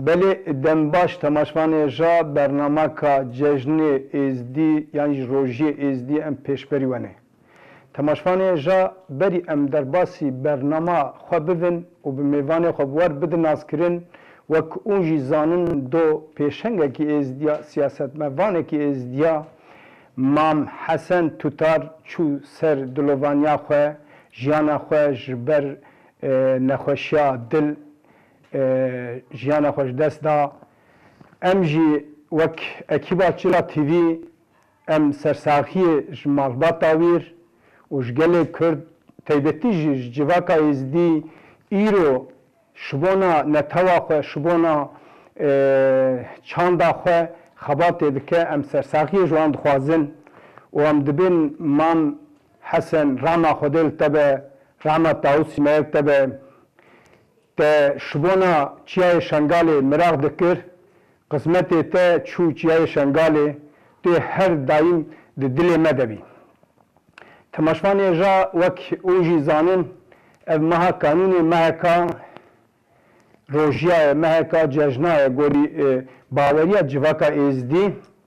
بله دم باش تماشوان جا برنامه کا جشن ازدی یعنی روژی ازدی ام پیشبری ونه تماشوان جا بری ام در باسی برنامه خواه ببین و به میوان خواه ور بدن از کرن وک اونجی زانن دو پیشنگه کی ازدیا سیاست موانه کی ازدیا مام حسن توتار چو سر دلوانیا خواه جیانا خواه جبر نخوشیا دل جیانا خوش دست دا ام جی وک اکیبا چلا تیوی ام سرساخی جمالبات تاویر و جگل کرد تیبتی جواکا ازدی ایرو شبونا نتوا خواه شبونا چاندا خواه خبات دکه ام سرساخی جوان دخوازن و ام دبین مام حسن راما خودل تبه راما تاوسی میر تبه ته شبونا چیای شنگاله مراغ دکر قسمت ته چو چیای شنگاله ته هر دایم د دل مدبی تماشوان جا وک اوجی زانن اف مها قانون مهکا روژیا مهکا ججنا گوری باوریا جواکا ازدی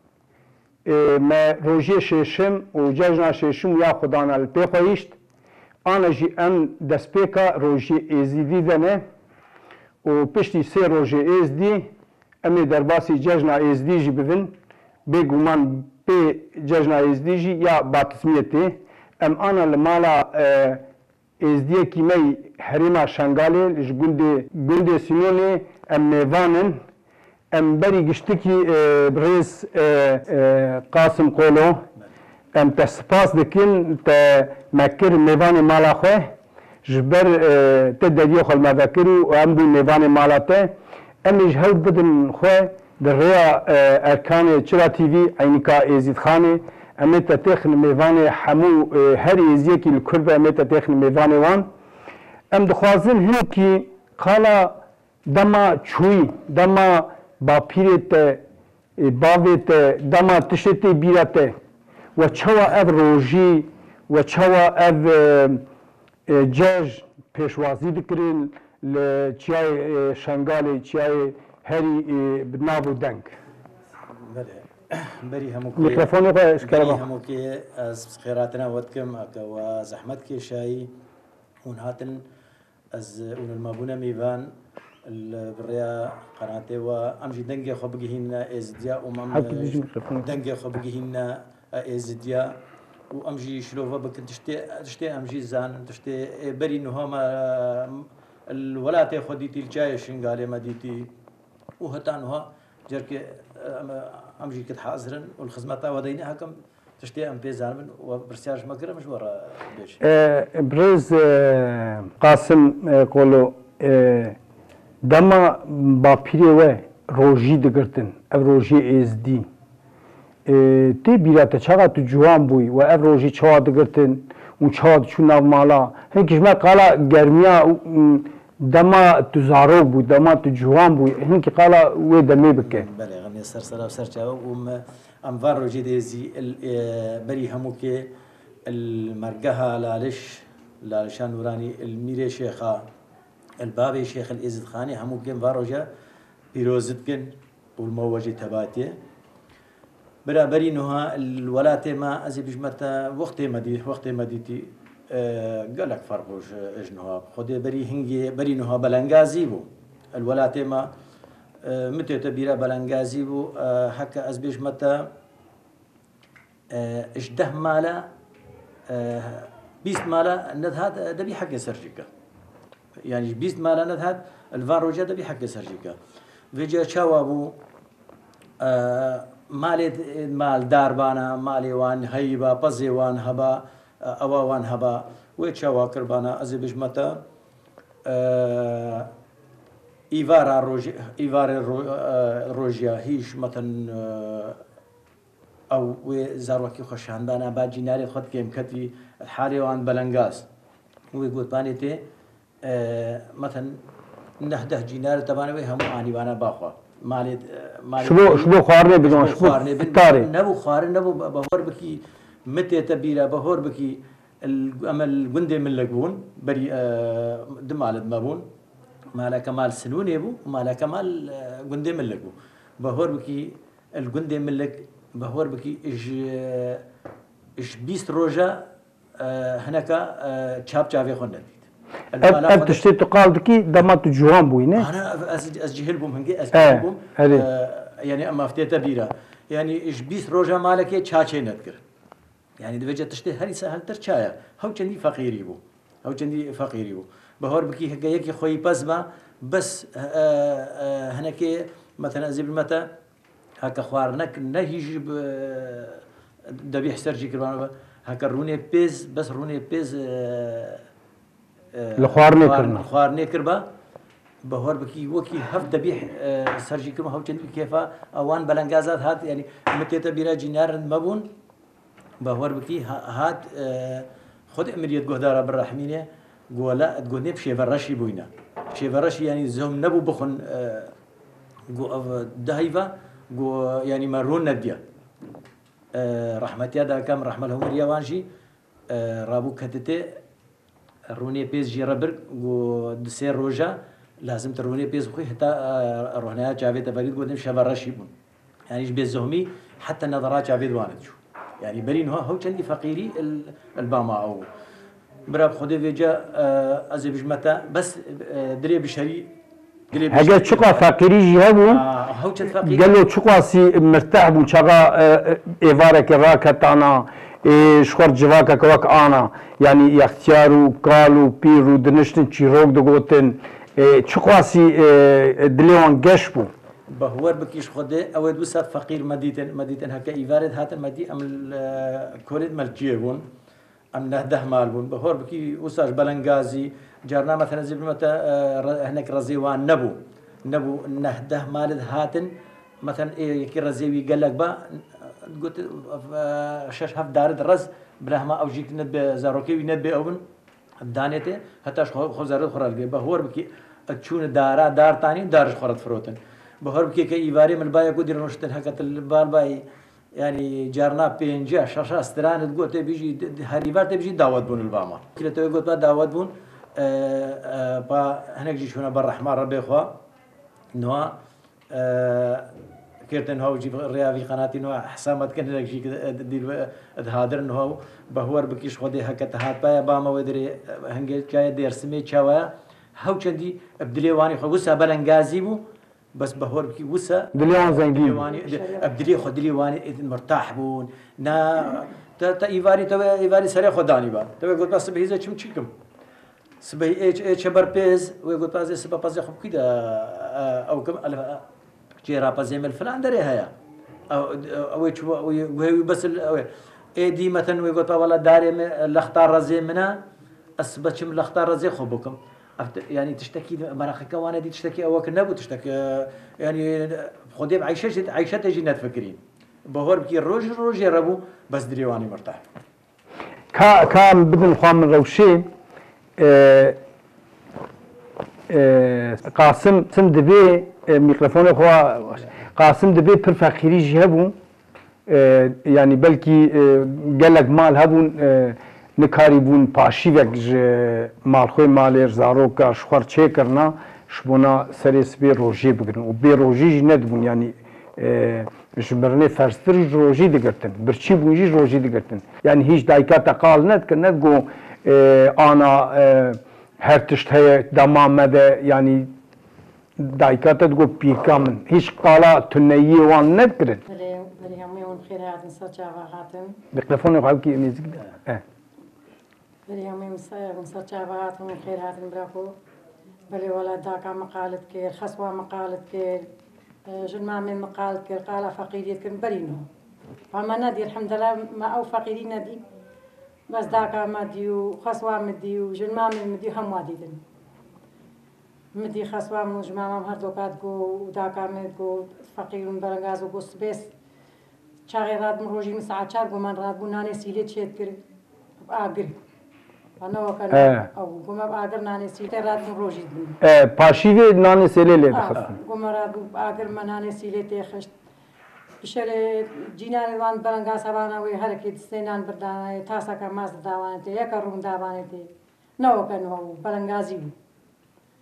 ما روژی ششم و ججنا ششم یا خدانا الپی خویشت آن جی ام دسپیکا روژی ازدی دنه و پشتی سه روژه ازدی امی در باسی ججنا ازدی جی ببین بگومان به ججنا ازدی جی یا باتسمیتی ام آنا لمالا ازدی کیمی حریما شنگالی لش گنده سیمونی ام میوانن ام بری گشتکی بریز قاسم قولو ام تسپاس دکن تا مکر میوان مالا خواه جبر تدريو خل ما ذكروا وأمدوا نيفان مالاته أمي جهود بدن خواه در ريا أركان چرا تيفي عينكا إزيد خاني أمي تتخن ميفان حمو هر إزيكي الكربة أمي تتخن ميفان وان أم دخوازن هنكي قالا دما چوي دما باپيرت باوت دما تشتي بيرته وچوا اف روجي وچوا اف جاج پیشوازی دکرین لچیای شنگالی چیای هری بنابو دنگ بری هموکی میکروفون رو اشکال بری هموکی از خیراتنا ودکم و زحمت کی شایی اون هاتن از اون المابونه میوان البريا قناتي وامجي دنجي خو بجيهن ازديا ومام دنجي خو بجيهن ازديا وامجي شلوفا بك تشتي امجي زان تشتي بري نهما الولاتي خديتي الجاي شنغالي مديتي وهتانها جرك امجي كنت حاضرا والخدمات ودينا هكم تشتي ام بيزان وبرسياج مكرم مش ورا بيش برز قاسم قولو دما باپیری و روژی دگرتن اف روژی ازدی تی بیرات چقدر تو جوان بوی و اف روژی چوا دگرتن و چوا چون ناو مالا هنگیش ما قالا گرمیا دما تو زارو بوی دما تو جوان بوی هنگی قالا و دمی بکه بله غنی سر چاو ام فار روژی دیزی بری همو که المرجها لالشان نورانی الميري شيخا البابي شيخ الإزد خاني همو كن فاروجا بيروزد كن والموجة تباتي برابري نها الولاتي ما أزي بجمتا وقت مديتي قالك فرقوش اجنها خدي بري هنجي بري نها بلنغازي بو الولاتي ما متى تبيرا بلنغازي بو حكا أز بجمتا اشده مالا 20 مالا ندهات دبي حق سرجيكا يعني 20 مالا ندهات الفاروجا دبي حق سرجيكا فيجا شاوابو مال داربانا مالي وان هيبا بزي وان هبا أوا وان هبا ويتشاوا كربانا أزي بجمتا إيفار الروجيا هيش مثلا أو وزاروكي خوشاندانا باجي ناري خد كيم كتي الحالي وان بلنغاز ويقول بانيتي مثلا نهده جينار تبانا وي همو آني وانا باخوا مالي شبو خارنه بدون شبو تاري نبو خارن نبو بهور بكي متى تبيرا بهور بكي الأمل جندي من لقون بري دمالد مابون مالا كمال سنوني بو ومالا كمال قندي ملك بو بهور بكي القندي ملك بهور بكي إيش 20 روجا هناك شاب شافي خندت اب تشتي تقال دكي دمات جوان بوينه انا اسجهل بهم هنجي اسجهل بهم يعني اما فتيتا بيرا يعني ايش 20 روجا مالك تشاشي نذكر يعني دبجه تشتي هري سهل ترشايا هو كندي فقيري بو هو كندي فقيري بو بهور بكي هكايكي خوي بسمه بس هناك مثلا زي بالمتى هكا خوارنك نهيج دبيح سرجي كربان هكا روني بيز بس روني بيز خوارني كربا بهور بكي وكي هف دبيح سرجي كربا هو كندي كيفا اوان بلنغازات هات يعني متيتا بيرا جينار مبون بهور بكي هات خد امريت قهدارة بالرحمينه قولا تقولني بشيفرشي بوينا شيفرشي يعني زهم نبو بخن دهيفا يعني مرون نديا رحمتي هذا كم رحمة لهم ريوانجي رابو كتتي روني بيز جيربر ودسير روجا لازم تروني بيز بخي حتى روحنا جافيد فريد قدام شيفرشي بون يعني بيز زهمي حتى النظرات جافيد واند شو يعني برين هو كندي فقيري الباما او براب خدي فيجا ازبج متى بس دري بشري هجا تشقى فقيري جهبو هو كان فقيري قالوا تشقى سي مرتاح بو شقا ايفارك راكتانا شخور جواكا كواك انا يعني يختيارو قالو بيرو دنشتن تشيروك دغوتن تشقى سي دليون قشبو بهور بكيش خده اود وسا فقير مديتن هكا ايفارد هاتن مدي ام كوريد ملكيبون ام نهده مالبون بهور بكي وساش بلنغازي جارنا مثلا زي متى هناك رزيوان نبو نهده مالد هاتن مثلا يكي رزيوي قال لك با قلت شاش هف دارد رز بلهما او جيك ند بزاروكي ند باوبن دانيته حتى خو زارد خرال بهور بكي تشون دار تاني دارش خرط فروتن بهرب كي كيفاري من باي قدر نشتن هكذا البال باي يعني جارنا بينجا شاشة استران تقول تبيجي هريفار تبيجي دعوت بون الباما كلا تقول دعوت بون با هناك جي شونا بالرحمن ربي خوا نوا كيرتن هو جيب الرياضي قناتي نوا حسامات كان هناك جي دير هادر نوا بهور بكيش خدي هكذا هات باي باما ودري هنجي جاي دير سمي شوا هو كندي بدلي واني خو وسا بلنغازي بو بس بهور بكي وسا دليون زنجين ابدلي خدلي واني مرتاح بون نا تا ايفاري سري خداني با تا قلت بس بهيزه كم تشكم سبهي اتش بر بيز وقلت بس سبا بس خب كده او كم جيرا بزيمل فلان دري هيا او بس اي دي مثلا وقلت والله داري الاختار رزي منا اسبتشم الاختار رزي خبكم يعني تشتكي مراخك وانا دي تشتكي اوك نبو تشتكي يعني خدي عيشة تجي تفكرين بهور بكي روج يربو بس دريواني مرتاح كان بدن خوان من روشي قاسم سم دبي ميكروفون خوا قاسم دبي پر فقيري جهبو يعني بلكي قال لك مال هبون نکاری بون پاشی وک مالخوی مالی زاروکا شخور چه کرنا شبونا سریس بی روژی بگرن و بی روژی جی ند بون یعنی جمرنه فرستر روژی دگرتن برچی بونجی روژی دگرتن یعنی هیچ دایکا تقال ند که ند گو آنا هر تشت هی دمام مده یعنی دایکا تد گو پیکا من هیچ قالا تنیی وان ند کرن بلی همه اون خیر هاتن سرچه هاتن بقلفون خواب کی میزیک بلي يومي مسرچاوات من خير هاتن براكو بلي ولا داكا مقالت كير خسوا مقالت كير جلما من مقالت كير قال فقيريت كن برينو فما نادي الحمد لله ما او فقيري نادي بس داكا مديو خسوا مديو جلما من مديو هم واديدن مدي خسوا من جماعة هردوكات جو وداكا مدو فقير برنغاز وقص بس شاغي راد مروجي مساعد شار قمان راد بناني سيلي تشيت كري بآقر أنا وكان أو قم بآقر ناني سيلي راد مروجي دن پاشیوی نانی سیلی لی دخستن قم راد بآقر مناني سيلي تيخشت بشر جينان وان برنغاز هبانا وي هركي سنان بردانا تاسا كماز داوانتي يكرون داوانتي نو كان هو برنغازي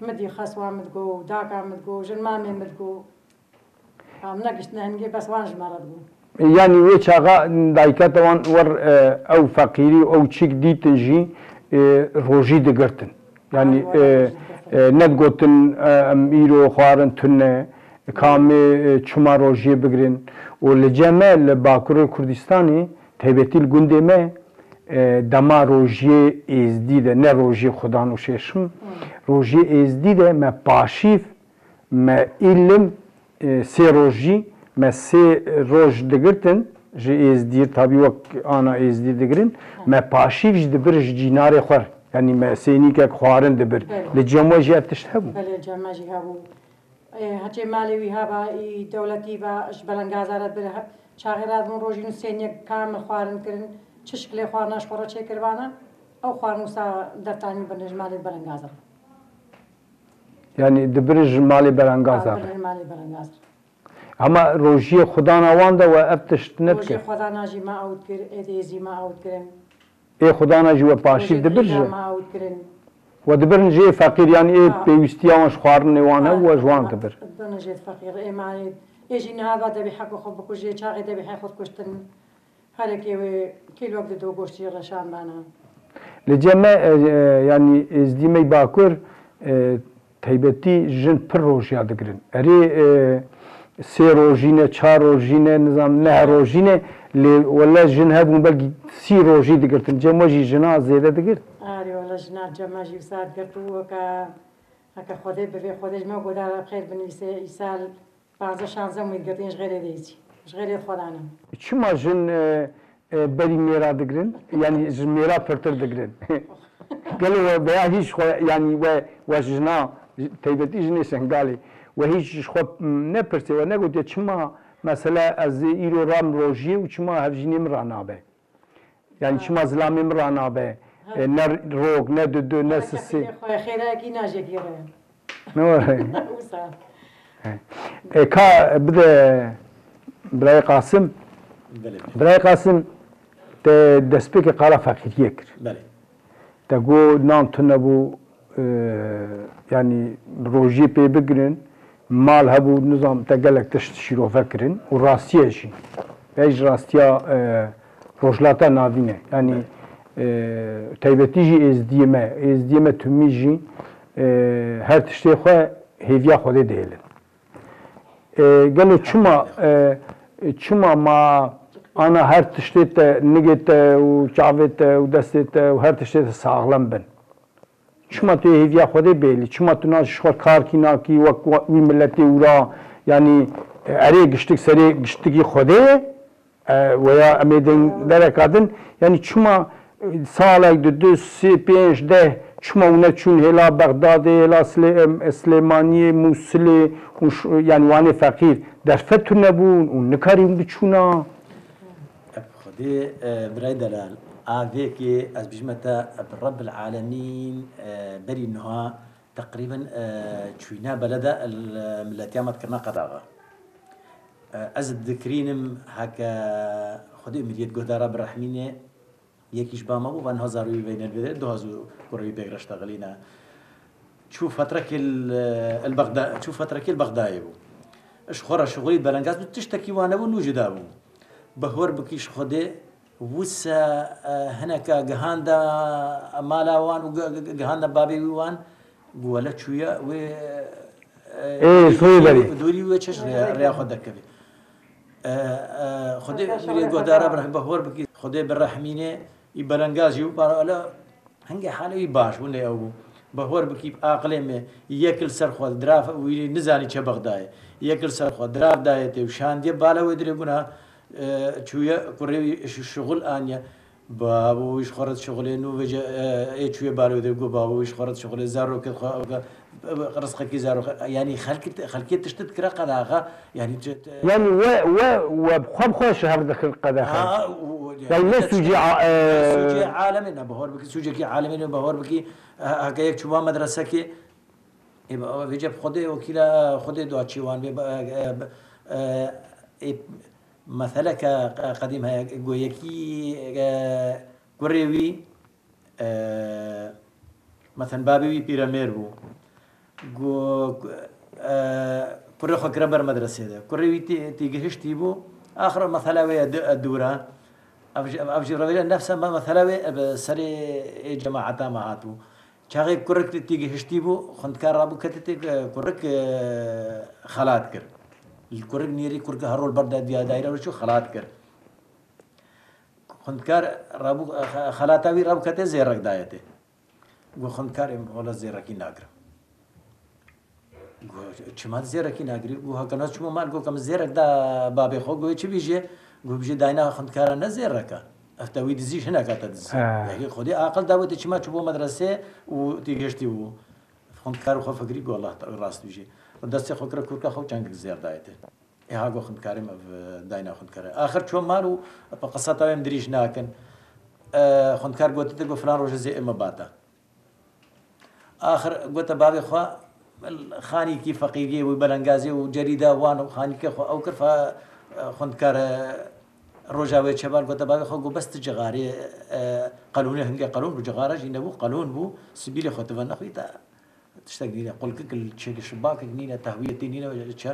مدی خەسوا مدگۆ و داکا مدگۆ ژنمامێ مدگۆ نەگەشتە هەنگێ بەسوان ژمارەت بوو يعني وي چاغا دایکەتەوان وەر ئەو فەقیری ئەو چیک دیتن ژی ڕۆژی دەگرتن يعني نەتگوتن ئەم ئیرۆ خوارن تونە کامێ چما ڕۆژیە بگرن و لە جەمە لە باکوڕی کوردستانی تایبەتی لە گوندێ me dema rojiyê êzdî de ne rojiyê xudan û şêşim rojiyê êzdî de me paşîv me îlim sê rojî me sê roj digirtin ji êzdî tabî wek ana êzdî digirin me paşîv ji dibir ji cînarê xwe yanî me sênîkek xwarin dibir li cem we jî ev tişt hebû belê cema jî hebû hecê malê wî heba î dewletî ve ji belengazara bir çaxêrat bûn rojîn û sêniyek kamil xwarin kirin çi şiklê xwarina ji xwe re çêkiribane ew xwarin wisa dertanî bin ji malê belengazara yani dibir ji malê belengazar malê belengazara Ama rojiyê xudana wan de we ev tişt rojê nedike xwedana jî me ewt kir êdêzî me ewt kirin ê xudana jî we paşîv dibir ji me ewt kirin we dibirin jê feqîr yani ê pêwîstiya wan ji xwarinê wan hev we ji wan dibir binijêt feqîr ê malê ê jî nihava debî heqê xwe bikujê çaxê debî hê xwe kuştin herekê wê kîlok dide û goştiyê reşan bana Li cem me yani êzdîmey bakur taybetî jin pir rojiya digirin erê sê rojî ne çar rojî ne nizam neh rojî ne lê wele jin hebûn belkî sî rojî digirtin cem we jî jina zêde digir arê wele jina cema jî wisa digirt û heke xwedê bivê xwedê ji me godara xêr binivîse îsal 15-16 wî digirtin ji xêrê dêjî ji xêrê xwedanim çima jin berî mêra digirin yani ji mêra pirtir digirin gelo we beya hîç xwe yani we jina taybetî jinê sengalê we hîç ji xwe nepirse we negotiye çima mesela ez îro ram rojiyê û çima hevjînê min ranabe yani çima zilamê min ranabe ne rok ne dudu ne sisê xwe xêrekî naje gêre ne were wisa ka bide Birayê Qasım Birayê Qasım te destpêkê qala feqîriyê kir belê te got nan tune bû yani rojiyê pê bigirin mal hebû nizam te gelek tişt şîrove kirin û rastiye jî ve ji rastiya rojlata navîne yani taybetî jî êzdiyê me tumî jî her tiştê xwe hêviya xwedê dihêlin gelo çima ma ana her tiştê te nigê te û çavê te û destê te û her tiştê te saxlem bin çima tu hêviya xwedê bêlî çima tu nas ji xwe karkî nakî wek wî milletê wî yani erê giştik serê giştikî xwedê ye weya em ê dereka din yani çima salek di du sê pênc deh çima hûn neçûn hêla Bexdadê hêla Silêmaniyê Mûsilê yani wanê feqîr derfet tu nebûn û nikarîn biçûna خدي براي دلال افيكي از بجمتا برب العالمين بري انها تقريبا تشوينا بلدا الملاتيا ما تكرنا قداغا از ذكرينم هكا خدي مليت قدارة برحمينه يكيش باما بو بان هزاروي بين البلاد دو هزو كوري بيغر اشتغلينا تشوف فترة البغداد تشوف فترة البغدادي بو اش خورا شغلي بلنغاز تشتكي وانا بو نوجدابو بهور بكيش خدي وسا هناك جهاندا مالا وان وجهاندا بابي وان ولا شويه و ايه صوبري دوري وچش ريا خدك كبي خدي مري غدارا بهور بكي خدي بالرحمينه يبلنغازيو بالا هنگي حالي باش ولا او بهور بكي عقلي ياكل سرخو دراف ويلي نزاني چه بغداد ياكل سرخو دراف دايته وشاندي بالا ودريغنا چویا کوری شغل آنیا بابوش خورد شغلی نو وجه چویا بالو درگو بابوش خورد شغلی زارو که رزق کی زارو يعني خلقي تشتت كرا قداغا يعني وبخب خوش هذا دخل قداغا يعني لا سوجي عالمنا بهور بكي سوجي كي عالمنا بهور بكي هكا يك شوما مدرسه كي يبقى وجب خدي وكيلا خدي دو اتشيوان مثلا قديم هي جويكي كوريوي مثلا بابي بيرامير بو كوري خو كربر مدرسة ده كوري تيجهشتي بو آخر مثلا ويا الدورة أبجي رجل نفسه ما مثلا ويا سري جماعة ما هاتو شاغي كورك تيجهشتي بو خند كارابو كتتي كورك خلات كر الكورك نيري كورك هرول بردا ديا دايرة وشو خلات كر خند كار رابو خلاتاوي رابو كتة زيرك دايته گو خندکارم ولا زیرکی ناگر گو چماد زیرکی ناگری گو هکناس چمو مال گو کم زیرک دا بابی خو گو چی بیجه گو بیجه داینا خندکارا نزیرکا افتوی دزیش نکات دز یعنی خودی عقل داوت چما چبو مدرسه و تیگشتی و خندکار خو فکری گو الله راست بیجه و دست خو کرا کورکا خو چنگ زیر دایته ها گو خندکارم داینا خندکارا آخر چون مالو بقصة ویم دریش ناکن خندکار گوته تگو فلان روز زی اما باتا آخر قلت بابي خوا خاني كي فقيري وبلنغازي وجريدة وانو خاني كي خوا أوكر خندكار روجاوي شباب قلت بابي خوا بس تجغاري قانوني هنجي قانون بجغارة جينا بو قانون بو سبيلي خوا تفنى خويتا تشتاقنينا قل كل شيء شباك نينا تهوية نينا وجه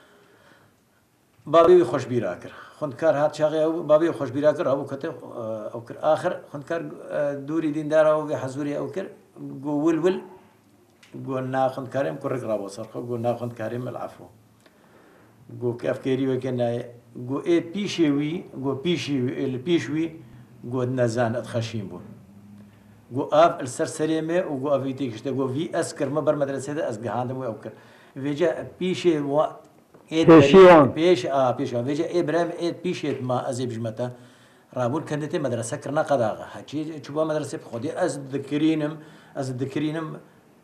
بابي خوش بيراكر خندكار هات شاغي بابي خوش بيراكر أبو كتر أوكر آخر خندكار دوري دين دارا وحزوري أوكر جو ولول جو ناخذ كريم كرك رابو صرخه جو ناخذ كريم العفو جو كيف كيري وكنا جو إيه بيشوي جو بيشوي البيشوي جو نزان أتخشين بون جو أف السرسريمة وجو أفيتيك إشته جو في أسكر ما بر مدرسة ده أسجع عندهم وأوكر فيجا بيشي و بيشيون بيشيون فيجا إبراهيم بيشيت ما أزيب جمته رابول كندتي مدرسة كرنا قداغة هاتشي شو مدرسة بخودي أذكرينم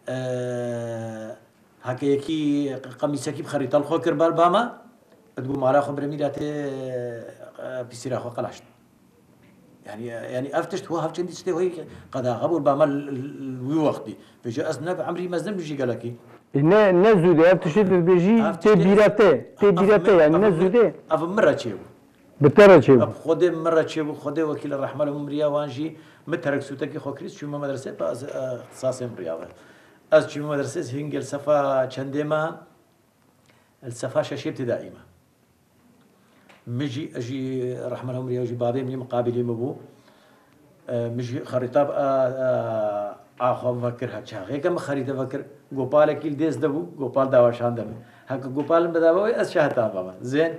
هكيكي قميصكي بخريطة الخوكر بالباما تقول مالا خبر ميلاتي بيصير أخو قلاشت يعني أفتشت هو هفشن دي شتي هوي قداغة بالباما الوقتي فيجا أزنب عمري مازن بيجي قالكي نزوده أفتشت بيجي تبيرته يعني نزوده أف مرة شيء بترى شيء خود مرة شيء خود وكيل الرحمة المريا وانجي مترك سوتك خو كريس شو مدرسة باز اختصاص مريا از شو مدرسة هنجي الصفا چندما الصفا شاشة ابتدائية مجي اجي رحمة الله مريا وجي بابي مني مقابلي مبو مجي خريطة آخو فكر هتشاغي كم خريطة فكر غوبال كيل ديس دبو غوبال داوشان دبو هك غوبال بداوي از شهتا بابا زين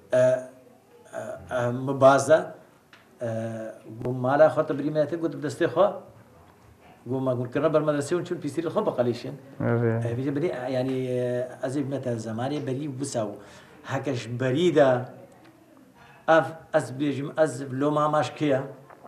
مبازة قوم مالا خاطر بريماتي قلت بدستي خا قوم ما قلت كنا بالمدرسة ونشوف بيصير الخا بقليشين بيجي بدي يعني أزيد متى زماني بري بساو هكش بريدة أز بيجم أز لو ما ماش كيا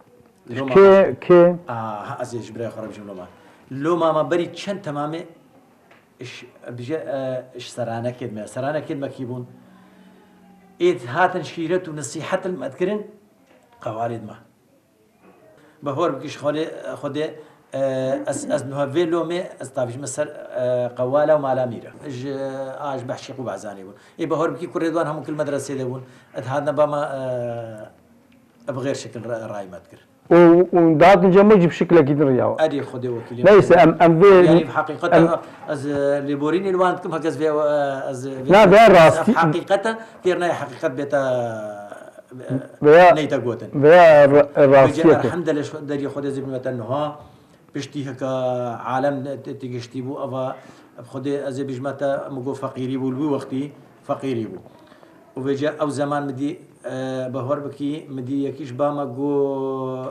كي أزيج بري خرب جم لو ما بري تشن تمامي إيش بيجي إيش سرانة كدمة كيبون إيه هاتن شيرت ونصيحة المذكرين قوالد ما بهور بكيش خده أز نهفي لومي أستافيش مثل قوالة ومالا ميرا آج بحشيق وبعزاني بون إيه بهور بكي كردوان هم كل مدرسة دي بون هذا بما بغير شكل راي ما تذكر ودات نجمج بشكل كده رياو أدي خده وكيل ليس أم في يعني في حقيقة از ليبوريني الوان كم هكذا في از لا ده راستي حقيقة كيرنا حقيقة بيتا نيتا قوتن ده راستي الحمد لله شو دري خده زي بمتنها بشتي هكا عالم تيجشتي بو أفا خده از بجمتا مجو فقيري بو البو وقتي فقيري بو وبيجا أو زمان مدي بهور بكي مدي يكيش باما جو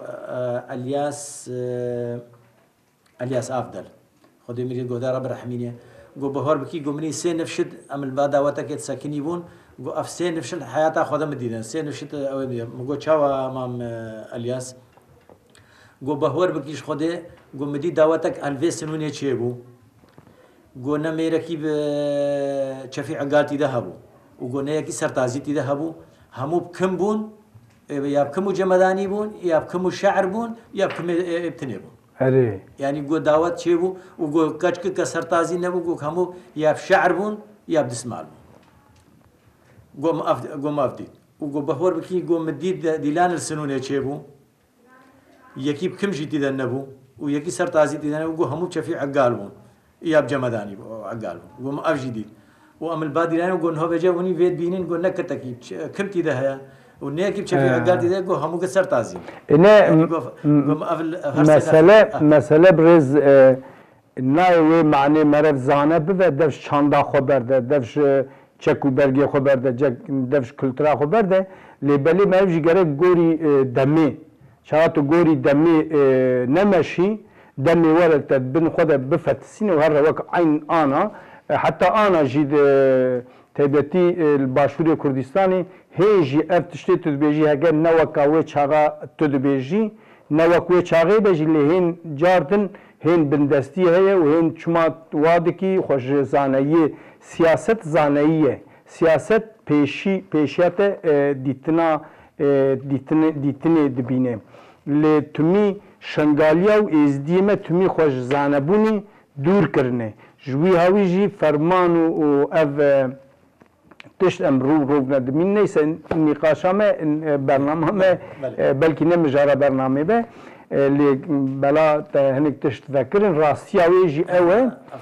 الياس أفضل خدي مريد جو دار برحمينيا جو بهور بكي جو مني سين نفشد أم الباداوتا كيت ساكني بون جو أف سين نفشل حياته خدا مدينة سين نفشد أو مجو تشاوا أمام الياس جو بهور بكيش خدي جو مدي داوتك ألفي سنوني تشيبو جو نميركي بشفيع قالتي ذهبوا وقلنا يكي سرتازيتي ذهبوا همو بكم بون يا بكم جمداني بون يا بكم شعر بون يا بكم ابتني بون يعني قو دعوت شيبو وقو كشك كسرتازي نبو قو همو يا بشعر بون يا بدسمال بون قو ما أفدي وقو بهور بكي قو مديد ديلان السنون شيبو يكي بكم جيتي ذا نبو ويكي سرتازي تي ذا نبو قو همو شفيع عقال بون يا بجمداني بون عقال وما أف جديد وأم البادي لانه قلنا هو بيجي وني فيد بينين قلنا كتكيب كمتي ده هي ونيكي بشوفي عقال دي ده جو همو قصر تازين إنه مسألة برز ناوی معنی مرد زانه بوه دفش چاندا خبر ده دفش چکو برگی خبر ده دفش کلترا خبر ده لیبلی مرد جگره گوری دمی شاید گوری دمی نمشی دمی ورد بن خود بفتسین و هر وقت عین آنا حتی آنا جید تبتی الباشوری کردستانی هیچی افتشتی تدبیجی هگر نوکاوی چاقا تدبیجی نوکاوی چاقی بجی لهین جاردن هین بندستی هیا و هین چما وادکی خوش زانایی سیاست زاناییه سیاست پیشیت دیتنه دبینه لی تمی شنگالیا و ازدیمه تمی خوش زانبونی دور کرنه جوی هاوی جی فرمان و اف تشت امرو روب ندمین نیست نقاشامه برنامه بلکه نمجاره برنامه به اللي بلا هنك تشتذكرن راستيا ويجي اوه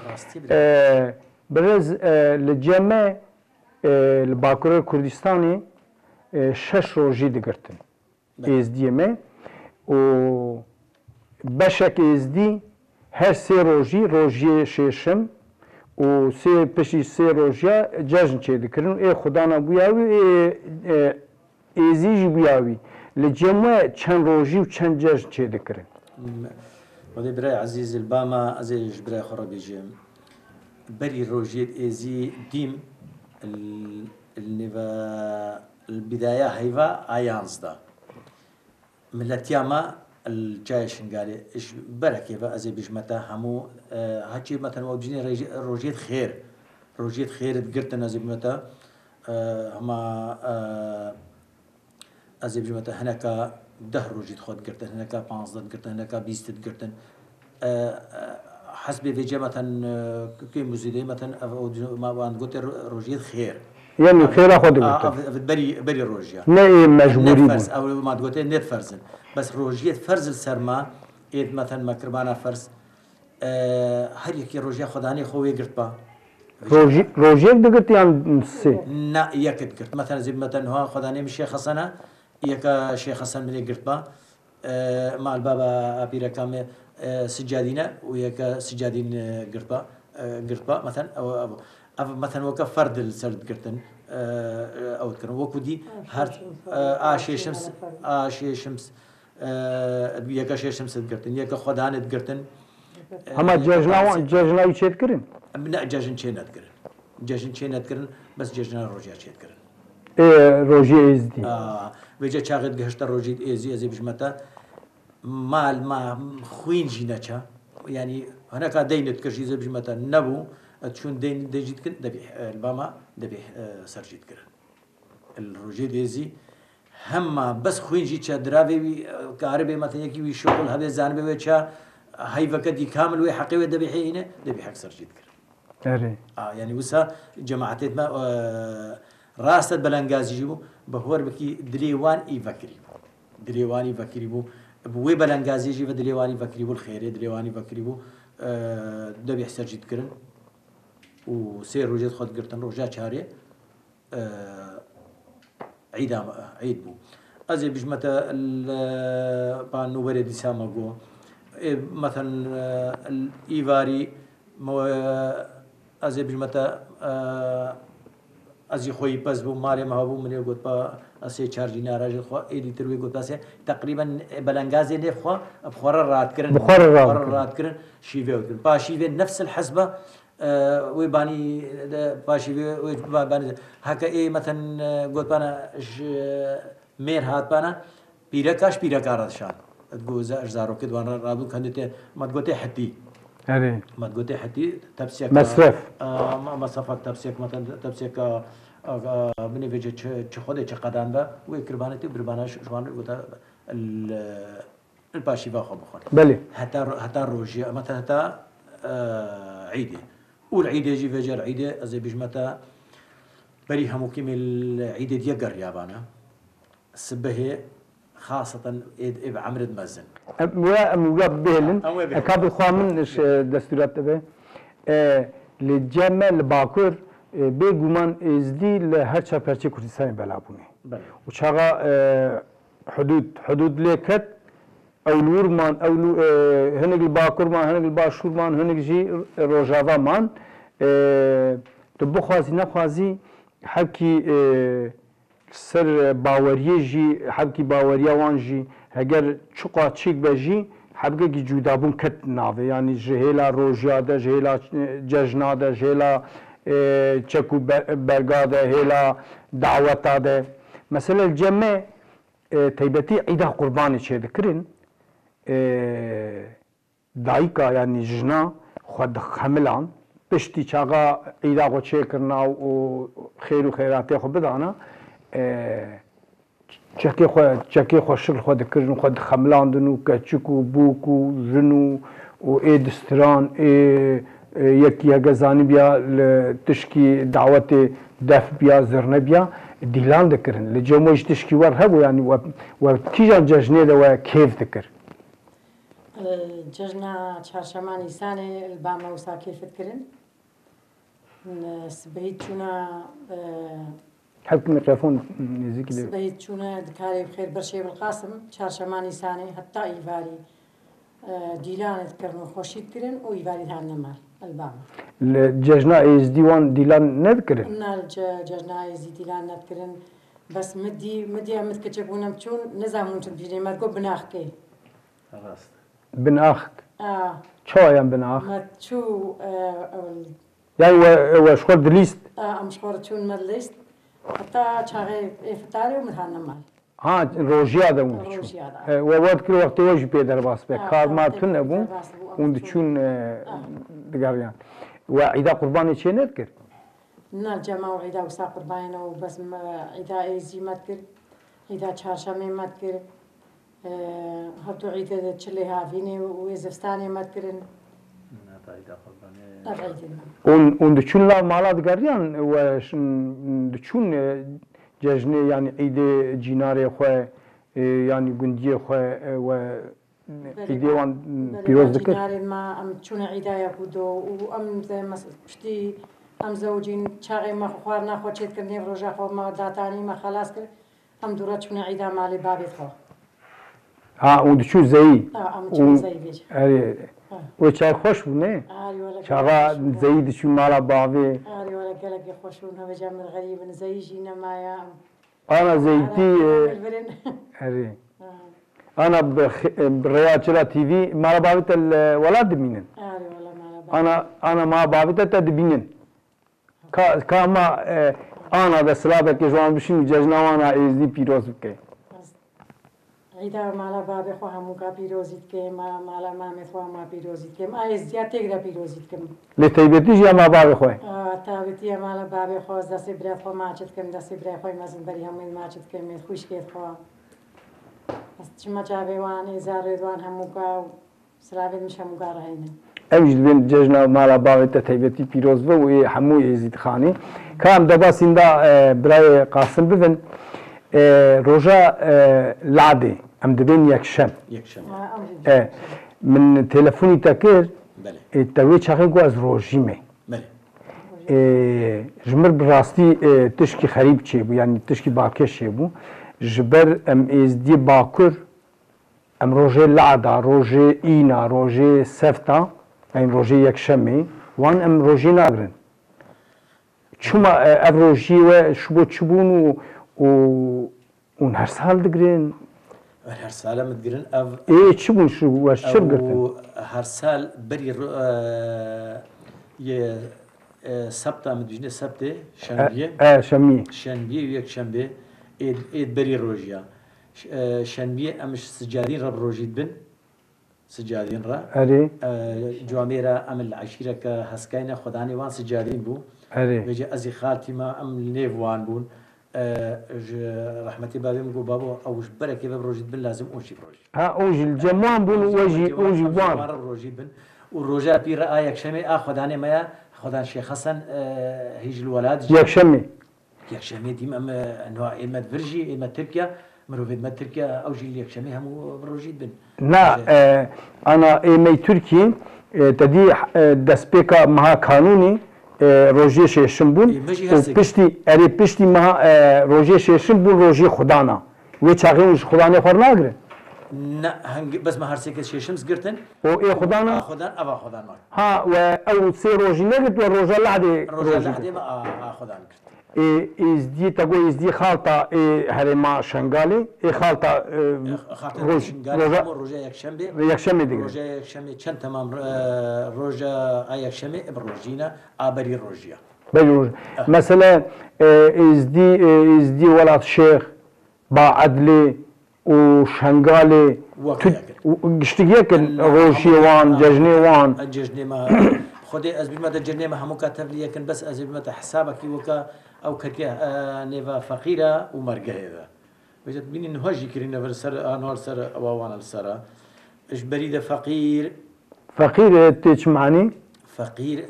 برز لجمع الباكور الكردستاني شش روجي دقرتن ازديمه و بشك ازدي هر سي روجي ششم و سي بشي سي روجيا جاجن چه دكرن اي خدانا بياوي ازيجي بياوي لجمع چند روزی و چند جشن چه دکرن؟ ولی برای عزیز الباما عزیز برای خرابی جم بری روزی ازی دیم النوا البداية هيفا آيانزدا ملتياما الجايش قال إيش بركة فأزي بجمتها همو هاتشي مثلا وبجيني روجيت خير تقرتنا زي بمتها هما أزي بجمتها هناك 10 روجيت خود قرتن هناك 15 قرتن هناك 20 قرتن حسب في مثلا كي مزيدي مثلا ما بان قلت روجيت خير يعني خير خود قلت بري روجيا لا مجبوري فرز او ما قلت نت فرز بس روجيت فرز السرما ايد مثلا مكربانا فرز هر يكي روجيا خداني خوي قرت با روجيت دقت يعني نسي لا يكد قرت مثلا زي مثلا هو خداني مش شيخ حسن يك شيخ حسن من قرت با مع البابا ابيرا كام سجادينا ويك سجادين قرطبا مثلا او مثلا وك فرد السرد قرتن او تكرم وكودي هارت اشي شمس يك اشي شمس قرتن يك خدان قرتن اما جاجنا يشيت كرن لا جاجن شينات كرن جاجن شينات كرن بس جاجنا روجيا شيت كرن روجي ازدي ويجا شاغد قهشت روجي ازي بجمتا مال ما خوين جيناتشا يعني هناك دينت كرشي زي بجمتا نبو تشون دين ديجيت كن دبيح الباما دبيح سرجيت كرن الروجي ديزي هما بس خوين جيتشا درافي كهربي مثلا يكي وي شغل هذا زانبي ويتشا هاي فكدي كامل وي حقيقه دبيحي هنا دبيح حق سرجيت كرن يعني وسا جماعتنا ما راست بلنغازي جيبو بهور بكي دريوان دريواني فكري بو بوي بلنغازي جي دليواني فكري بو الخير دليواني فكري بو دبي حسر جيت كرن وسير روجات خد قرتن روجا شاري عيد بو ازي بجمتا بانو بري ديساما جو مثلا الايفاري ازي بجمتا ازي خوي بس بو ماري ما بو من يقول با اسي تشارجي ناراج خو ايدي تروي قلت اسي تقريبا بلنغازي نه خو بخور رات كرن بخور رات كرن شيفي با شيفي نفس الحسبه ويباني با شيفي ويباني هكا اي مثلا قلت انا مير هات بانا بيركاش شان تقول زارو كد وانا رابو كنت ما تقولي حتي ما تقولي حتي تبسيك مصرف مصرفك تبسيك مثلا تبسيك من وجه خود قدان با و قربانتي برباناش شوان قلت الباشيفا خو بخون بله حتى روجيا مثلا حتى عيدي والعيد يجي فجر عيد ازي بجمتا بري همو كمل عيد ديقر يابانا سبه خاصة إب عمرو مزن موجب بهلن أكاد خامن دستورات تبع لجمع الباكور بيجومان ازدي لهر شابرتي كردستان بلابونه وشغا حدود لكت اولور مان اولو هنگ الباكور مان هنگ الباشور مان هنگ جي روجافا مان تبو خوازي نخوازي حبكي سر باوريه جي حبكي باوريه وان جي اگر چقا چيك بجي حبكي جودابون كت ناوي يعني جهيلا روجياده جهيلا ججناده جهيلا چكو برگاده هيلا دعوتاده مثلا الجمع تيبتي عيدا قرباني چه ذكرين دايكا يعني جنا خود حملان پشتی چاقا عیدا کو چه کرنا و خیر و خیراتی خو بدانا چکی خوشل خود کرن خود خملاندن و کچکو بوک و زنو و دستران یکی هگزانی بیا تشکی دعوت دف بیا زرنه بیا دیلان دکرن لجمعش تشکی ور هبو يعني و کیجان جشنه ده و کیف دکر جژنا چهارشەمە نیسانێ البامە وسا کێفت کردن سبەیت چوونە حبك الميكروفون نزيك لي سبەیت چوونە دکارێ بخێر بەرشێ بڵقاسم چهارشەمە نیسانێ هەتا ئیڤاری دیلانت کردن و خۆشیت کردن و ئیڤاری هان نەمار البامە الججنا از ديوان ديلان نذكرن نال جژنا ئێزی دیلان نەتکردن بەس مدی ئەمت کەچە بوونم چوون نەزانمونتم پیرێمە گۆ بناخکەی بناخك شو يعني بناخ؟ شو يعني وشخور دليست؟ مشخور شون مدليست حتى شاغي افطاري ومرهانا مال روجيا ده ووقت كل وقت وجه بيدر باس بك كار ما تن ابو وندشون دقاريان وعيدا قرباني شي نذكر نا الجماعة وعيدا وسا قرباني وبس عيدا ايزي ما تذكر عيدا چهارشنبه ما تذكر هاتو عيدا تشلي هافيني وزفستاني ما تذكرن وندشون لا مالا دقاريان وندشون ججنه يعني عيد جيناري خواه يعني قندية خواه و عيدوان بيروز ذكر جيناري ما ام تشون عيدا يبودو وام زي ما بشتي ام زوجين شاغي ما خوار ناخو تشيت كرني بروجا خو ما داتاني ما خلاص كر ام دورا تشون عيدا مالي بابي خو وندشون زي ام تشون زي بيج وچای خوش بونه چاقا زید شو مالا باوی آری ولا قالك خوشون هو جامل غريب زي جينا مايا انا زيتي اري انا بريات شرا تي في مالا باوي الولاد مينن اري ولا مالا انا ما باوي تدبينن كما انا ده سلابه که جوان بشین ججنا وانا ازدي پیروز بکه عيدا مالا بابي خو همو کا پیروزیت که مالا مامت خو ما پیروزیت که ما ازدیات تگرا پیروزیت که لتیبتی جا ما بابي خو تابتی مالا بابي خو دست برات خو ماچت کم دست برات خو مازن بری همو ماچت کم خوش کیت خو چما جابي وان ازار دوان همو کا سلاوی مش همو کا رهینه امجد بين ججنا مالا بابي تتيبتي پیروز و همو ازید خانی کام دبا سیندا برای قاسم ببن روجا لعدي ام دبين يكشم من تلفوني تاكر التوي شاخيكو از روجيمه جمر براستي تشكي خريب تشيبو يعني تشكي باكش تشيبو جبر ام از دي باكر ام روجي لعدا روجي اينا روجي سفتا يعني روجي يكشمي وان ام روجي نابرن شما اف روجي و شبو تشبون هر سال دقرين هر سال متقرن اف ايه تشبون شو وشرقتن هر سال بري سبتة مدجنة سبتة شنبيه شنبيه ويك شنبيه ايد بري روجيا شنبيه امش سجادين رب روجيد بن سجادين را اري جواميرا ام العشيرة كهسكاينة خداني وان سجادين بو اري بيجي ازي خالتي ما ام نيفوان بون رحمتي بابي مقول بابا اوش بركه بروجيت بن لازم اوشي بروجي اوجي الجموان بون اوجي بوان بروجيت بن والرجاء في رأيك شمي خداني ما خدان شيخ حسن هيج الولاد يكشمي ديما انه اما فرجي اما تركيا مروفيد ما تركيا اوجي يكشمي هم بروجيت بن لا انا ايمي تركي تدي دسبيكا مع قانوني روژی ششم بون و پشتی ما روژی ششم بون روژی خدانا و چاقیمش خدا نخور نگره نه بس ما هرسي كش شمس قرتن و ای خدانا خدان أبا خدان ما ها و او سه روژی نگرد و روژا لعده رجع لحدي ما خدان قرت ازدی تقول ازدی خالطة هرما شنغالي خالطة روج رجع يكشمي دقيقة رجع يكشمي كان تمام رجع يكشمي بروجينا عبري الرجية بيروج مثلا ازدي ولاد شيخ با عدلي وشنغالي قشتقيك روجي وان ججني وان الججني ما خدي أزبي متى ججني ما همو كاتب لي لكن بس أزبي متى حسابك وكا أو كتيا نيفا فقيرة ومرجع هذا بجد بيني نهجي كرينا برسر أنوار سر أوانا السر إيش بريدة فقير تيش معني فقير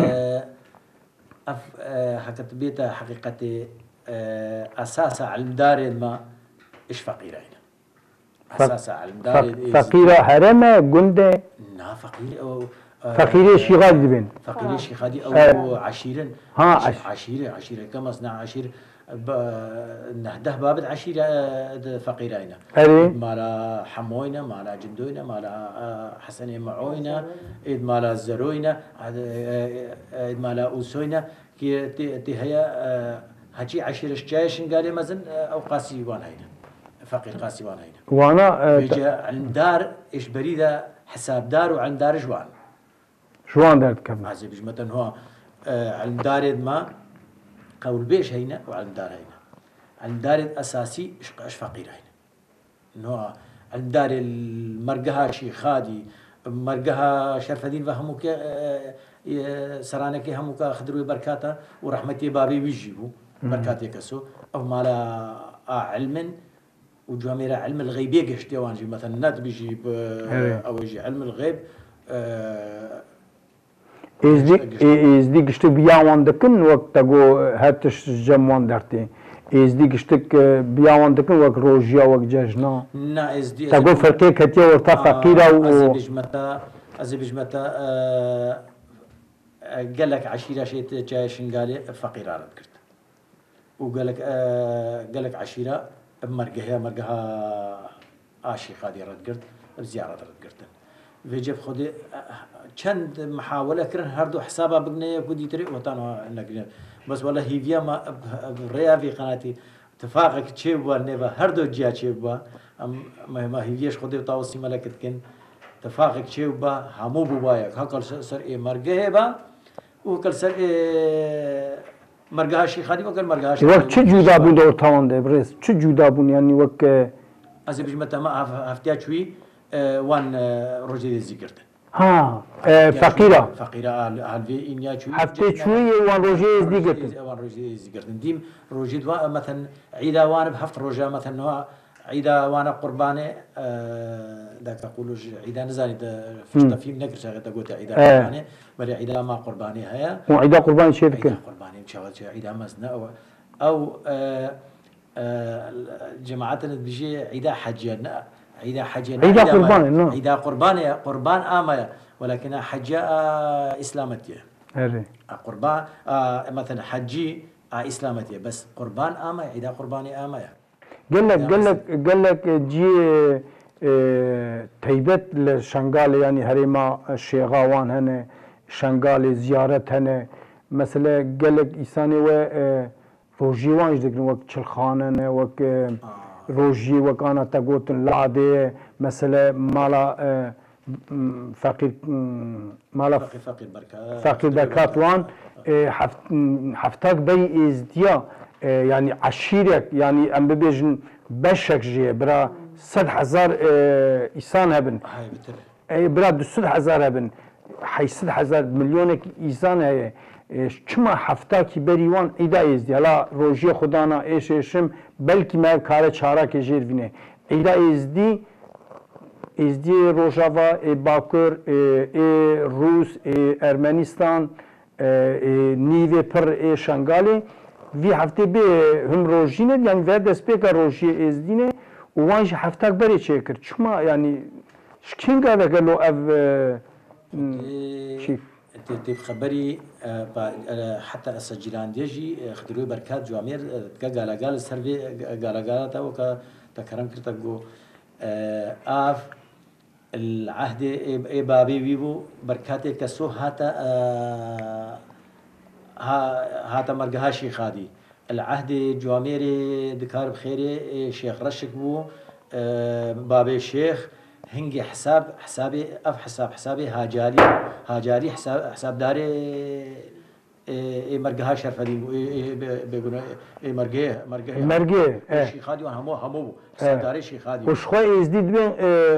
حكت بيتا حقيقة أساسا علم دار ما إيش فقيرة هنا أساسا علم دار فقيرة هرمة جندة نا فقير فقيرة شي غادي بين فقيرة شي غادي أو عشيرا ها عشيرة كما صنع عشير نهده بابد عشيرة فقيرة هنا أري مالا حموينا مالا جندوينا مالا حسني معوينا إد مالا زروينا إد مالا أوسوينا كي تهيا هجي عشيرة جايشن قالي مزن أو قاسي وان هنا فقير قاسي وان هنا وانا بيجي عند دار إيش بريدة حساب دار وعند دار جوان شوان دارت كم عزي بيجي مثلا هو عند دار ما قول بيش هنا وعند دار هنا عند دار أساسي إيش فقير هنا إنه عند دار المرجها شي خادي مرجها شرفدين فهموك سرانك هموك خدروا بركاته ورحمتي بابي بيجيبوا بركاتي كسو أو مالا علم وجوامير علم الغيبية قشتي وانجي مثلا نات بيجيب أو يجي علم الغيب ازدی گشتک بیاوان دکن وقت تگو هاتش جمعان درتی ازدی گشتک بیاوان دکن وقت روجیا وقت جشنا نا ازدي تگو فرقه کتی ورتا فقیره و ازي بجمتا قال لك عشيره شيت جايشن قال فقيره رد كرت وقال لك عشيره مرقها اشي خادي رد كرت بزياره رد كرت فيجب خدي چند محاوله كرن هردو حسابها بقنيه كودي تري وطانو نقل بس والله هيفيا ما ريا في قناتي اتفاقك تشيبوا نيفا هردو جيا تشيبوا ما هيفيش خدي طاوسي ملكت كن اتفاقك تشيبوا همو بوايك هكل سر اي مرقه با وكل سر مرقه شي خادي وكل مرقه شي وقت چه جودا بون دور تاوان ده بريس چه جودا بون يعني وقت از بجمتا ما هفتيا شوي وان روجي ذكرت ها فقيرة هالفي إنيا شوي هفتي شوي وان روجي ذكرت وان روجي ذكرت ديم روجي دوا مثلا عيدا وانا بهفت روجا مثلا هو عيدا وانا قرباني ذاك أقولوا عيدا نزاني فشتا فيلم نكر شغلة تقول عيدا قرباني بل عيدا ما قرباني هيا وعيدا قرباني شيء ذكر عيدا قرباني مشاوات عيدا مزنا أو جماعتنا بيجي عيدا حجنا عيدا حجنا عيدا قربان عيدا قربان آمايا ولكن حجة إسلامتية قربان مثلا حجي إسلامتية بس قربان آمايا عيدا قرباني آمايا قال لك جي تيبت لشنغال يعني هريما الشيغاوان هنا شنغال زيارة هنا مثلا قال لك إنساني و روجيوان يجدكن وقت شلخانة وقت روجي وكانا تقوت العادة مثلا مالا فقير مالا فقير بركات وان حفتاك بي ازديا يعني عشيرك يعني ام ببيجن بشك جي برا 100,000 إنسان هبن برا 200,000 هبن حي 100,000 مليونك إنسان هي چما حفتاکی بریوان ایدا ازدی حالا روژی خدانا ایشم بلکی ما کار چارا که جیر بینه ایدا ازدی روژاوا باکر روس ارمنستان نیوه پر شنگالی وی هفته به هم روژینه یعنی و دست پیکا روژی ازدینه و وانش حفتاک بری چه کرد چما یعنی شکین گاده گلو او چی تيب خبري حتى السجلان ديجي خدروي بركات جوامير قال السرفي قال تا وك تكرم كرتقو آف العهد بابي بيبو بركاتي كسو هاتا مرقهاشي خادي العهد جواميري دكار بخيري شيخ رشك بو بابي الشيخ هنجي حسابي حسابي هاجاري حساب داري مرقها شرفدين بيقولوا مرقه شيخ خادي همو حساب داري شيخ خادي وش خوي يزيد بين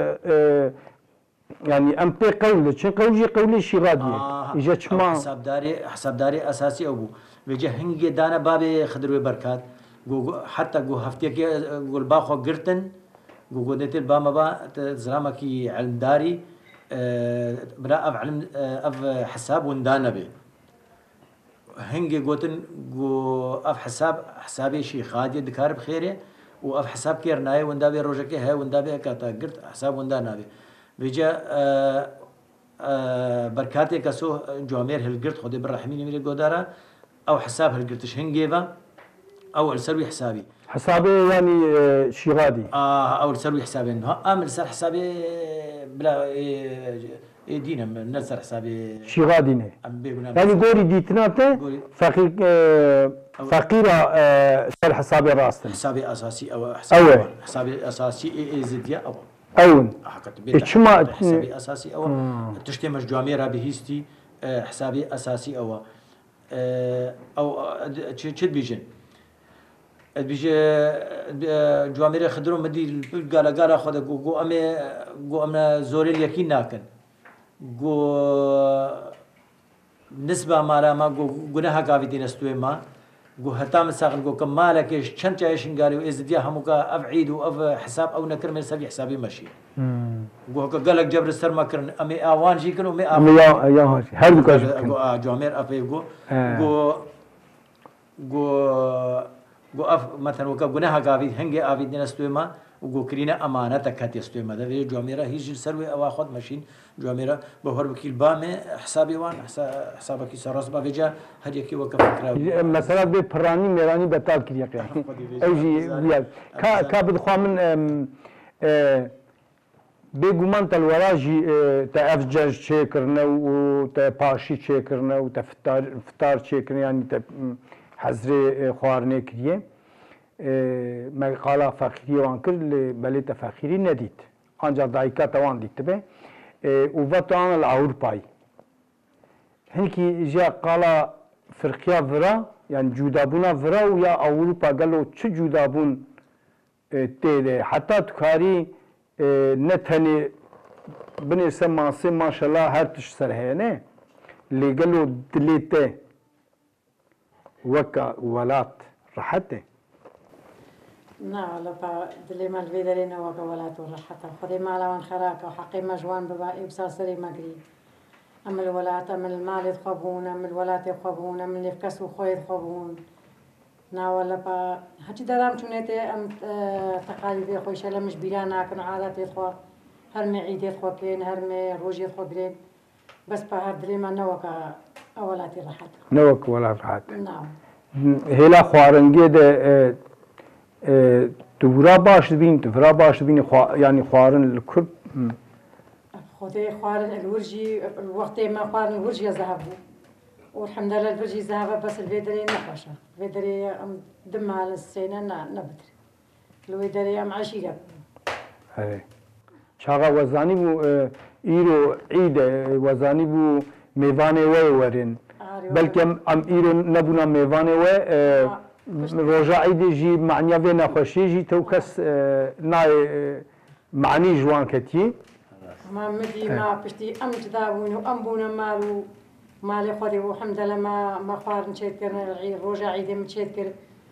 يعني ام بي قول شي قولي شي غادي اجا تشما حساب داري اساسي ابو بيجي هنجي دانا بابي خضروي بركات حتى جو هفتيك قول باخو قرتن قودت الباما با زرامكي علم داري بلا اف علم اف حساب وندانا به هنجي قوتن قو اف حسابي شي خادي دكار بخيره واف حساب كيرناي وندابي روجكي هي وندابي كاتا قرت حساب وندانا به بيجا بركاتي كسو جوامير هالقرت خدي بالرحمين من القداره او حساب هالقرتش هنجيبا او السروي حسابي يعني شي غادي او السروي حسابي انه امل سر حسابي بلا دينا نسر حسابي شي غادي يعني قولي ديتناته فقيرة سر حسابي راستن حسابي اساسي او حسابي اساسي زديا او اتشما حسابي اساسي او تشتي مجواميرا بهيستي حسابي اساسي او تشد بيجن بيجي جوامير خدرو مدي قال خد جو امنا زوري اليقين ناكن جو نسبة مالا ما جو جناها كافيتي نستوي ما جو هتام ساقن جو كمالك إيش شن تعيشين قالوا إذا ديا هموكا أبعيد وأب حساب أو نكر من سبي حسابي ماشي جو قالك جبر السر ما كرن أمي أوان جي كانوا أمي أوان هل جو جوامير أفي جو اف مثلا وك جناها قافي هنجي قافي نستوي ما وجو كرينا امانه تكات يستوي ما ده جواميرا هيج السروي او اخذ ماشين جواميرا بهر بكيل بامه حسابي وان حسابك سراس بافجا هديك وك فكره مثلا ببراني ميراني بتال كريا ايجي بيال كا بدخوا من بيغمان الوراجي تافجج شيكرنا وتباشي شيكرنا وتفتار شيكرنا يعني حزر خوارنه کریه مقاله فقیری وان کرد بلیت فقیری ندید آنجا دایکا توان دید به و وطن الأوروبای هنکی جا قالا فرقیا ورا يعني جودابونا ورا ويا أوروبا قالوا شو جودابون تيله حتى تكاري نتهني بني سماسي ما شاء الله هرتش سرهنه اللي قالوا دليته وكا ولات راحته نعم لبا دلي مال فيدرينا وكا ولات راحته خذي مالا وان خراك وحقي مجوان ببائي بساسري مقري أم الولات أم المال يخبون أم الولات يخبون أم اللي يفكسوا خوي يخبون ناو لبا هاتي درام شونيتي أم تقاليد خوي شلا مش بيانا كانوا عادات يدخوا هرمي عيد يدخوا كلين هرمي روج يدخوا كلين بس بهار دلي ما نوكا أولاتي راحت نوك ولا راحت نعم هلا خوارنجي ده تورا باش بين تفرا باش بين يعني خوارن الكرب خذي خوارن الورجي الوقت ما خوارن الورجي ذهبوا والحمد لله الورجي ذهب بس الفيدري نقشة الفيدري دم على السينة نبتر الفيدري أم عشيرة هاي شاغا وزاني بو إيرو عيد وزاني بو ميواني وورن بلكي ام إيرو نبونا ميواني روجا عيد جي معنيا فينا خوشي جي توكس ناي معني جوان كتي ما مدي ما بشتي أم جدابون وأم بونا مالو مالي خوري والحمد لله ما خوار نشيت كرنا العيد روجا عيد مشيت كر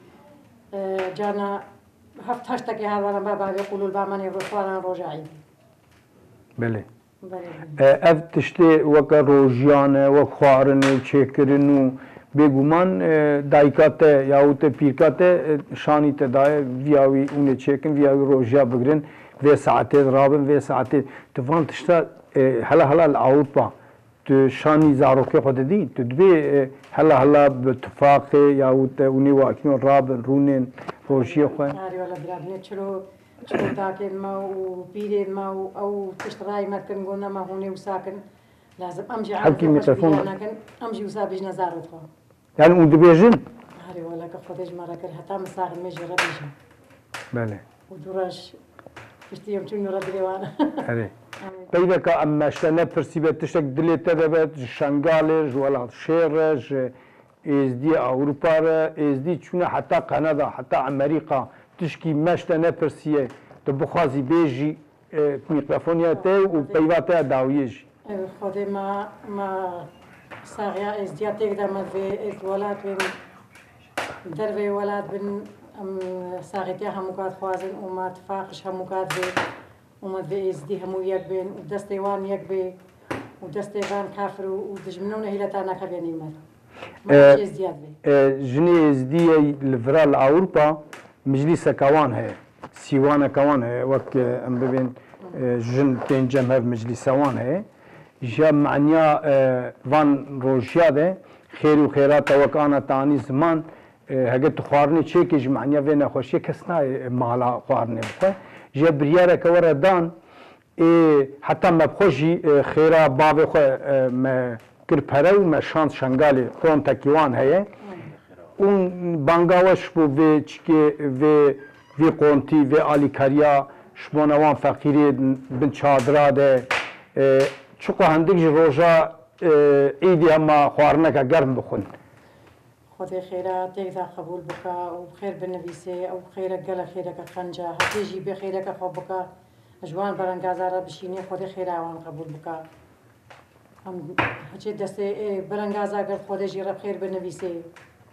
جانا هفت هشتكي هذا بابا يقولوا الباماني خوارنا روجا عيد بله اف تشتي وك روجيانه وخوارن وشكرن بگومان دایکات یاوت پیرکات شانی تدای ویاوی اون چکن ویاوی روجا بگرن و ساعته رابن و ساعته تفان تشتا هلا الأوروبا تو شانی زاروکی خود دی تو دبی هلا باتفاق یا اونی واکنی راب رونین روشی خو آره ولا برابنه چلو تاكل ما وبيرد ما او تشتراي ما كان قلنا ما هوني وساكن لازم امشي على حكي ميكروفون. لكن امشي وسابيج نزارت خو یعنی اون دبیجن هاري ولا كخدش مرة كر حتى مساغ ميجي ربيجا بله ودوراش اشتي يوم تشوني ردري وانا آره پیدا که اما شنه پرسیبه تشک دلیت دبت شنگالش ولا شیرش ازدی اروپا را ازدی چونه حتی کانادا حتی امریکا تشکی مشتنه پرسیه تو بخوازی بیجی میکروفونیاته و پیواته داویش خودي ما ساغيا ازدياد تقدر ما في الولاد بين دربي ولاد بين ساغيتي هموكات خوازن وما تفاقش هموكات بي وما في ازدي همو يك بين ودستي وان يك بي ودستي وان كافر ودجمنون هي لتانا كبيني مر ما شي ازدياد بي جنی ازدی لفرال اوروبا مجلس کوان ہے سیوان کوان ہے وقت ام ببین جن تنجم هف مجلس وان ہے جا معنیا وان روشیا ده خیر و خیرات وقت آنا تانی زمان هگت خوارنی چه که معنیا وی نخوشی کس نه مالا خوارنی بخواه جا بریاره که وردان حتی مبخوشی خیره باوی خواه کرپره و شانس شنگالی قوم تکیوان هیه اون بانگاوش بو وی چکه وی قونتی وی آلیکاریا شمانوان فقیری بن چادرا ده چکو هندگ جی روژا ایدی اما خوارنکا گرم بخون خودي خيرا تقدر قبول بكا وخير بالنبيسي او خيرك قال خيرك خنجا هتيجي بخيرك خو بكا جوان برنگازارا بشيني خودي خيرا وان قبول بكا هم هجي دستي برنگازا قال خودي جيرا بخير بالنبيسي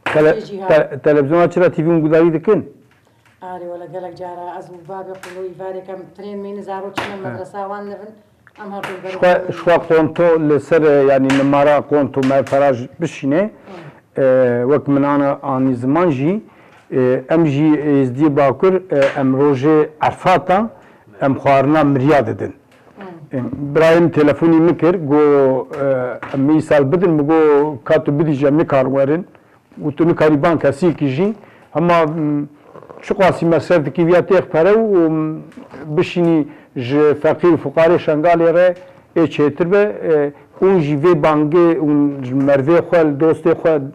تلفزيون چرا تي في مقداري دكن آره ولا قالك جارا ازو بابي قلو يفاري كم ترين مين زارو چنم مدرسة وان نفن ام هاتو شوا قونتو لسر يعني نمارا قونتو ما فراج بشينه وقت من انا اني زمان جي ام جي ازدي باكر ام روجي عرفاتا ام خوارنا مرياد دن برايم تلفوني مكر جو امي سال بدن مگو كاتو بدي جمي كارورن وتنو كاريبان كاسي كيجي اما شو قاسي مسرت كيفياتيخ فرو بشيني ج فقير فقاري شنغالي ري چتر به اون جيفي بانگي اون مروي خال دوستي خال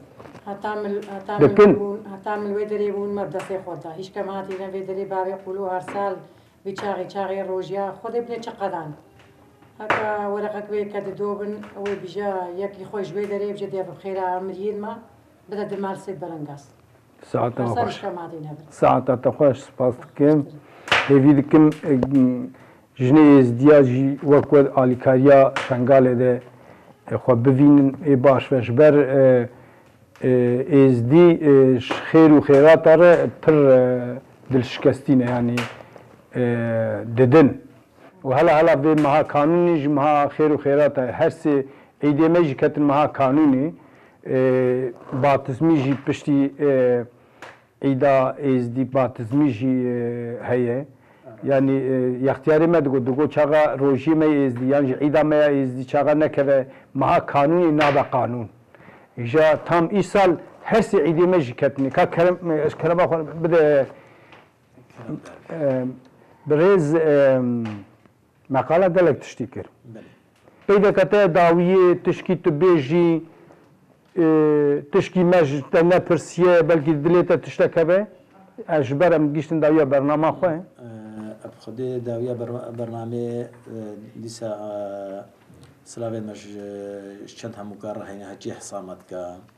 هتعمل ويدري بون مبدسي خدا هيش كما هاتينا ويدري بابي يقولوا هر سال بيشاغي روجيا خود ابن چقدان هكا ورقك بي كد دوبن او بيجا يكي خوش ويدري بجا ديف بخيرا مريد ما بدا دمال سيد برنگاس ساعتا خوش كما هاتينا ساعتا خوش سپاس كم هيفيد كم جنه ازدياجي وكود آليكاريا شنغالي ده خو ببینن ای باش وشبر ازدی خیر و خیرات اره پر دلشکستینه یعنی ددن و هلا به مها قانونی مها خیر و خیرات هر سه ایدمه جی کتن مها قانونی باتزمی جی پشتی ایدا ازدی باتزمی جی هیه yani yaxtiyari me digo çağa rojime izdi yani ida me izdi çağa nekeve maha kanuni nada kanun ja tam isal hesi idime jiketni ka kerem bide برز مقاله دلك تشتكر بيدا كتا داويه تشكي تبيجي تشكي مج تنفرسيه بلكي دليتا تشتكبه اجبرم گشتن داويه برنامه خو خودی داویه برنامه دیسا سلاوی مش چند همو کار هنه هجی حسامت که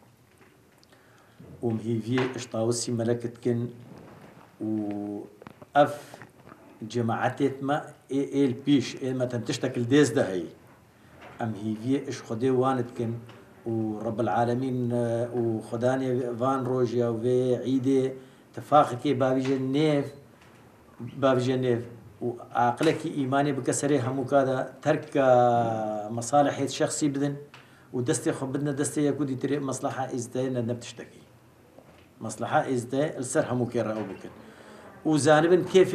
هیوی اشتاوسی ملکت کن و اف جماعتت ما ایل پیش ایل مثلا تشتكل ديز ده هي هیوی اش خودی واند کن و رب العالمين و خداني فان روجيا و عيدي تفاخكي باب جنيف وعقلك إيماني بكسره همو كذا ترك مصالح الشخصي بدن ودستي خب بدنا دستي يكون تري مصلحة إزداي إننا بتشتكي مصلحة إزداي السر همو كيرا أو بكن وزانبن كيف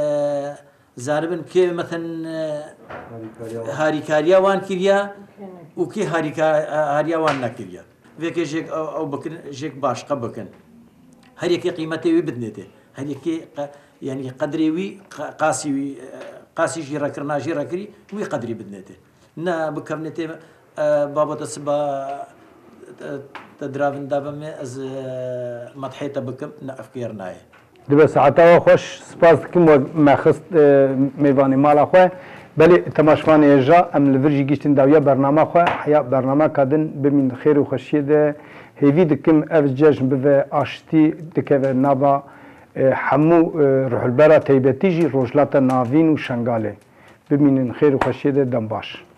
زانبن كيف مثلا هاري كاريا وان كيريا وکی هاریاوان نەکردە وێکێ ژێک ئەو بکن ژێک باشقە بکەن هەرێکی قیمەتێوی بدنێتێ هەرێکی ینی قەدرێوی قاسی ژیرەکردنا ژیرەکری وی قەدری بدنێتێ نە بکەونێتێ بابەتە بە تدراوندا بەمێ ئەز مەدحێتە بکەم نە ئەفکێر نایە دبە ساعتەوە خۆش سپاس دکم وە مەخست میوانی ماڵا خوێ بەێ تەماشوانی ێژا ئەم لە ڤژی گشتن داویە بەرنامە خوێ حیا بەرنامە کادن بمین خێر و خەشیێدە هێوی دکم ئەف جەژن بڤێ ئاشتی دکەوێ ناڤا هەموو ڕحولبەرە تەیبەتیژی ڕۆژلاتە ناڤین و شنگالێ ببینن خێر و خەشیێدە دەم باش